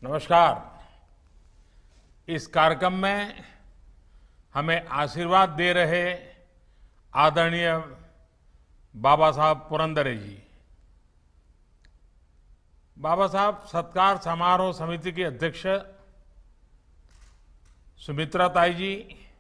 नमस्कार। इस कार्यक्रम में हमें आशीर्वाद दे रहे आदरणीय बाबा साहब पुरंदरे जी, बाबा साहब सत्कार समारोह समिति के अध्यक्ष सुमित्रा ताई जी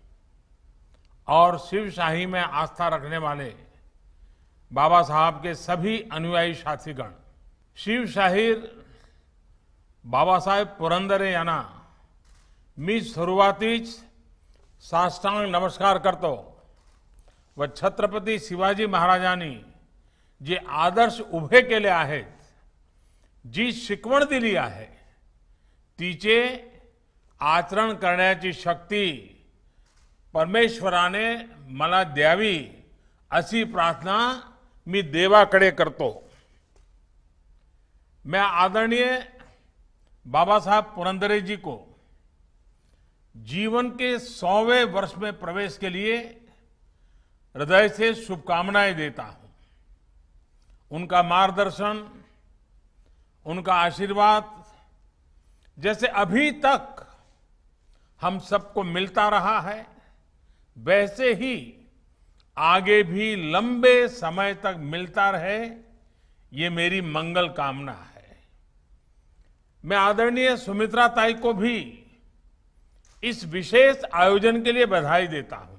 और शिवशाही में आस्था रखने वाले बाबा साहब के सभी अनुयायी साथीगण, शिवशाहीर बाबासाहेब पुरंदरे यांना मी सुरुवातीच साष्टांग नमस्कार करतो व छत्रपती शिवाजी महाराजांनी जे आदर्श उभे केले आहेत, जी शिकवण दिली आहे, तिचे आचरण करण्याची शक्ती परमेश्वराने मला द्यावी अशी प्रार्थना मी देवाकडे करतो। मैं आदरणीय बाबा साहब पुरंदरे जी को जीवन के 100वें वर्ष में प्रवेश के लिए हृदय से शुभकामनाएं देता हूं। उनका मार्गदर्शन, उनका आशीर्वाद जैसे अभी तक हम सबको मिलता रहा है, वैसे ही आगे भी लंबे समय तक मिलता रहे, ये मेरी मंगल कामना है। मैं आदरणीय सुमित्रा ताई को भी इस विशेष आयोजन के लिए बधाई देता हूं।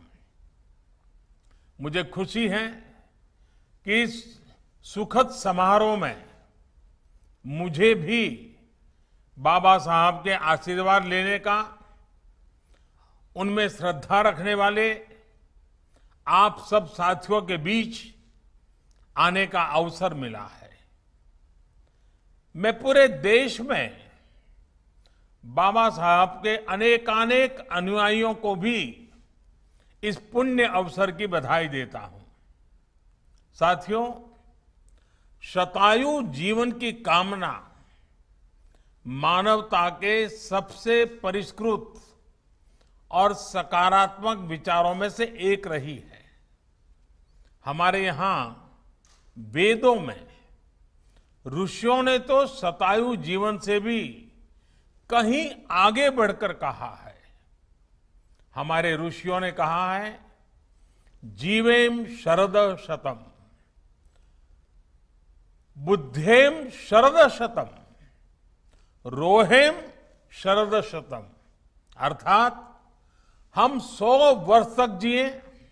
मुझे खुशी है कि इस सुखद समारोह में मुझे भी बाबा साहब के आशीर्वाद लेने का, उनमें श्रद्धा रखने वाले आप सब साथियों के बीच आने का अवसर मिला है। मैं पूरे देश में बाबा साहब के अनेकानेक अनुयायियों को भी इस पुण्य अवसर की बधाई देता हूं। साथियों, शतायु जीवन की कामना मानवता के सबसे परिष्कृत और सकारात्मक विचारों में से एक रही है। हमारे यहां वेदों में ऋषियों ने तो शतायु जीवन से भी कहीं आगे बढ़कर कहा है। हमारे ऋषियों ने कहा है, जीवेम शरद शतम, बुद्धेम शरद शतम, रोहेम शरद शतम। अर्थात हम 100 वर्ष तक जिए,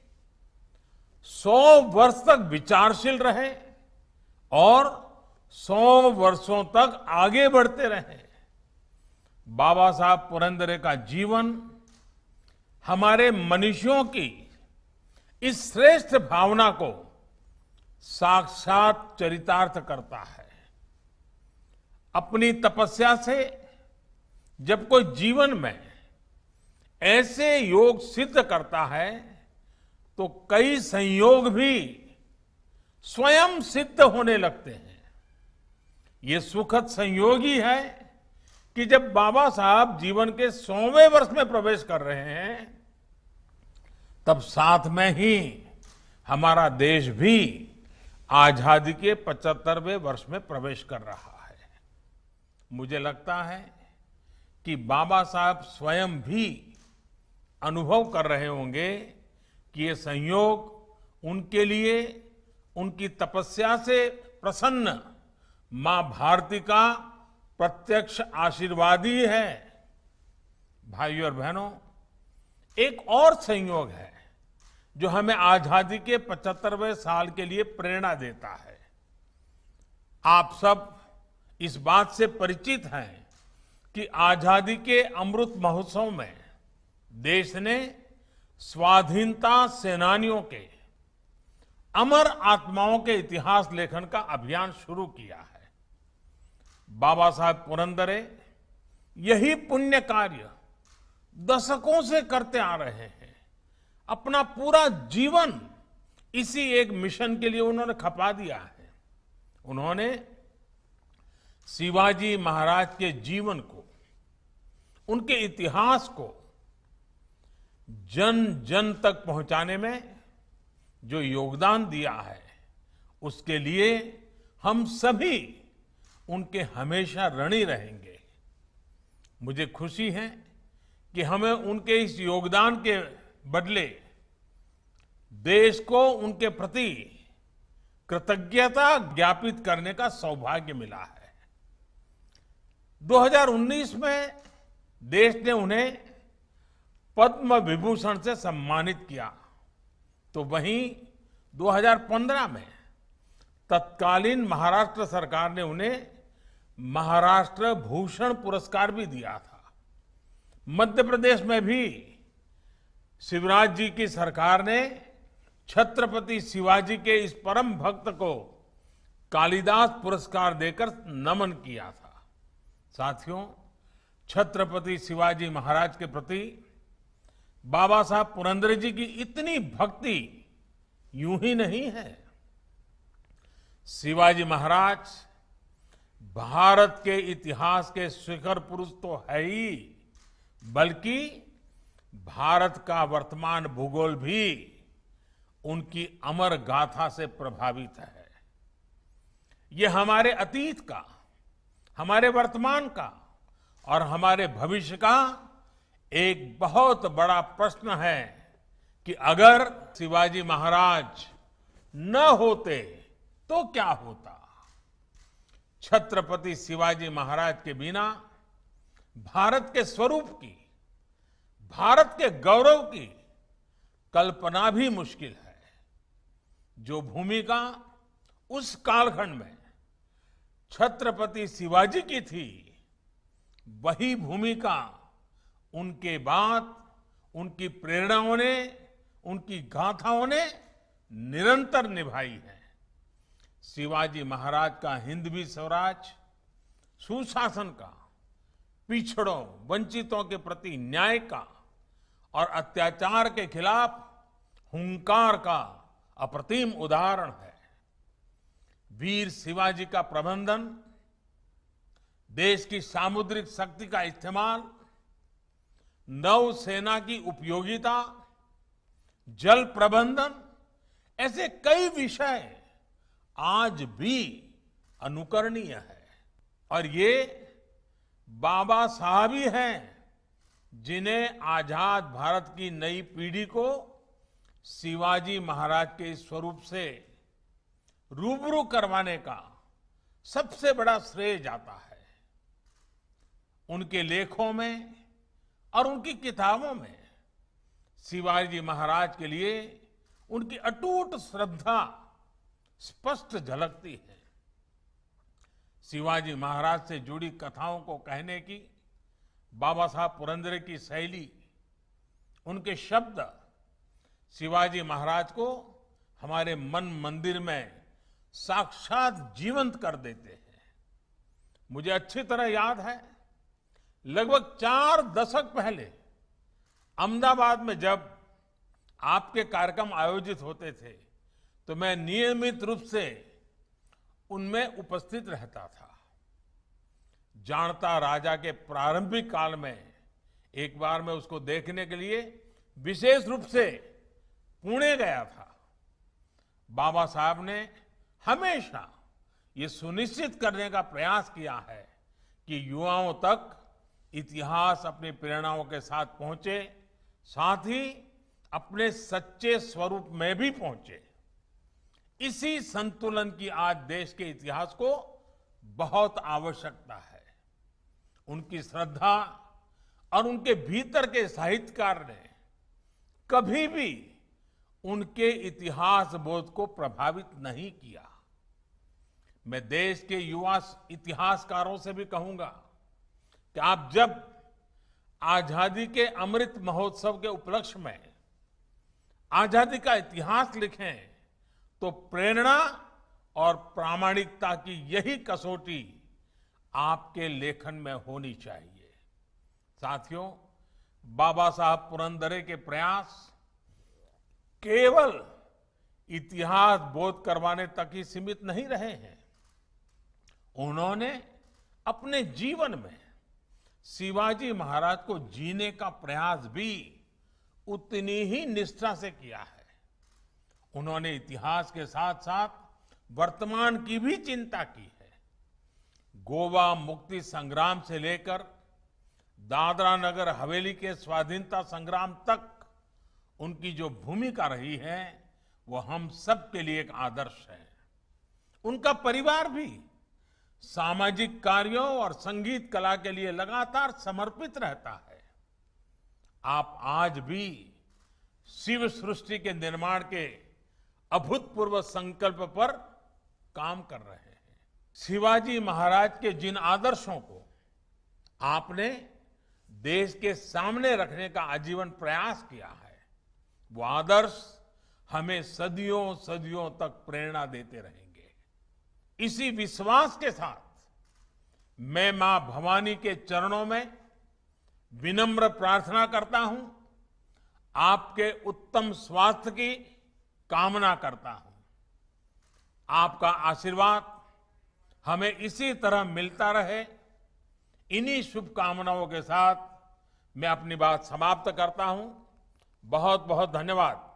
100 वर्ष तक विचारशील रहे और 100 वर्षों तक आगे बढ़ते रहे। बाबा साहब पुरंदरे का जीवन हमारे मनुष्यों की इस श्रेष्ठ भावना को साक्षात चरितार्थ करता है। अपनी तपस्या से जब कोई जीवन में ऐसे योग सिद्ध करता है, तो कई संयोग भी स्वयं सिद्ध होने लगते हैं। ये सुखद संयोग ही है कि जब बाबा साहब जीवन के 100वें वर्ष में प्रवेश कर रहे हैं, तब साथ में ही हमारा देश भी आजादी के 75वें वर्ष में प्रवेश कर रहा है। मुझे लगता है कि बाबा साहब स्वयं भी अनुभव कर रहे होंगे कि ये संयोग उनके लिए, उनकी तपस्या से प्रसन्न मां भारती का प्रत्यक्ष आशीर्वाद ही है। भाइयों और बहनों, एक और संयोग है जो हमें आजादी के 75वें साल के लिए प्रेरणा देता है। आप सब इस बात से परिचित हैं कि आजादी के अमृत महोत्सव में देश ने स्वाधीनता सेनानियों के अमर आत्माओं के इतिहास लेखन का अभियान शुरू किया है। बाबा साहब पुरंदरे यही पुण्य कार्य दशकों से करते आ रहे हैं। अपना पूरा जीवन इसी एक मिशन के लिए उन्होंने खपा दिया है। उन्होंने शिवाजी महाराज के जीवन को, उनके इतिहास को जन जन तक पहुंचाने में जो योगदान दिया है, उसके लिए हम सभी उनके हमेशा ऋणी रहेंगे। मुझे खुशी है कि हमें उनके इस योगदान के बदले देश को उनके प्रति कृतज्ञता ज्ञापित करने का सौभाग्य मिला है। 2019 में देश ने उन्हें पद्म विभूषण से सम्मानित किया, तो वहीं 2015 में तत्कालीन महाराष्ट्र सरकार ने उन्हें महाराष्ट्र भूषण पुरस्कार भी दिया था। मध्य प्रदेश में भी शिवराज जी की सरकार ने छत्रपति शिवाजी के इस परम भक्त को कालिदास पुरस्कार देकर नमन किया था। साथियों, छत्रपति शिवाजी महाराज के प्रति बाबा साहब पुरंदरे जी की इतनी भक्ति यूं ही नहीं है। शिवाजी महाराज भारत के इतिहास के शिखर पुरुष तो है ही, बल्कि भारत का वर्तमान भूगोल भी उनकी अमर गाथा से प्रभावित है। ये हमारे अतीत का, हमारे वर्तमान का और हमारे भविष्य का एक बहुत बड़ा प्रश्न है कि अगर शिवाजी महाराज न होते तो क्या होता। छत्रपति शिवाजी महाराज के बिना भारत के स्वरूप की, भारत के गौरव की कल्पना भी मुश्किल है। जो भूमिका उस कालखंड में छत्रपति शिवाजी की थी, वही भूमिका उनके बाद उनकी प्रेरणाओं ने, उनकी गाथाओं ने निरंतर निभाई है। शिवाजी महाराज का हिंदवी स्वराज, सुशासन का, पिछड़ों वंचितों के प्रति न्याय का और अत्याचार के खिलाफ हुंकार का अप्रतिम उदाहरण है। वीर शिवाजी का प्रबंधन, देश की सामुद्रिक शक्ति का इस्तेमाल, नौसेना की उपयोगिता, जल प्रबंधन, ऐसे कई विषय आज भी अनुकरणीय है। और ये बाबा साहब ही हैं जिन्हें आजाद भारत की नई पीढ़ी को शिवाजी महाराज के इस स्वरूप से रूबरू करवाने का सबसे बड़ा श्रेय जाता है। उनके लेखों में और उनकी किताबों में शिवाजी महाराज के लिए उनकी अटूट श्रद्धा स्पष्ट झलकती है। शिवाजी महाराज से जुड़ी कथाओं को कहने की बाबा साहब पुरंदरे की शैली, उनके शब्द शिवाजी महाराज को हमारे मन मंदिर में साक्षात जीवंत कर देते हैं। मुझे अच्छी तरह याद है, लगभग 4 दशक पहले अहमदाबाद में जब आपके कार्यक्रम आयोजित होते थे, तो मैं नियमित रूप से उनमें उपस्थित रहता था। जानता राजा के प्रारंभिक काल में एक बार मैं उसको देखने के लिए विशेष रूप से पुणे गया था। बाबा साहब ने हमेशा ये सुनिश्चित करने का प्रयास किया है कि युवाओं तक इतिहास अपनी प्रेरणाओं के साथ पहुंचे, साथ ही अपने सच्चे स्वरूप में भी पहुंचे। इसी संतुलन की आज देश के इतिहास को बहुत आवश्यकता है। उनकी श्रद्धा और उनके भीतर के साहित्यकार ने कभी भी उनके इतिहास बोध को प्रभावित नहीं किया। मैं देश के युवा इतिहासकारों से भी कहूंगा कि आप जब आजादी के अमृत महोत्सव के उपलक्ष्य में आजादी का इतिहास लिखें, तो प्रेरणा और प्रामाणिकता की यही कसौटी आपके लेखन में होनी चाहिए। साथियों, बाबा साहब पुरंदरे के प्रयास केवल इतिहास बोध करवाने तक ही सीमित नहीं रहे हैं। उन्होंने अपने जीवन में शिवाजी महाराज को जीने का प्रयास भी उतनी ही निष्ठा से किया है। उन्होंने इतिहास के साथ साथ वर्तमान की भी चिंता की है। गोवा मुक्ति संग्राम से लेकर दादरा नगर हवेली के स्वाधीनता संग्राम तक उनकी जो भूमिका रही है वो हम सब के लिए एक आदर्श है। उनका परिवार भी सामाजिक कार्यों और संगीत कला के लिए लगातार समर्पित रहता है। आप आज भी शिव सृष्टि के निर्माण के अभूतपूर्व संकल्प पर काम कर रहे हैं। शिवाजी महाराज के जिन आदर्शों को आपने देश के सामने रखने का आजीवन प्रयास किया है, वो आदर्श हमें सदियों सदियों तक प्रेरणा देते रहेंगे। इसी विश्वास के साथ मैं मां भवानी के चरणों में विनम्र प्रार्थना करता हूं, आपके उत्तम स्वास्थ्य की कामना करता हूं। आपका आशीर्वाद हमें इसी तरह मिलता रहे। इन्हीं शुभकामनाओं के साथ मैं अपनी बात समाप्त करता हूं। बहुत बहुत धन्यवाद।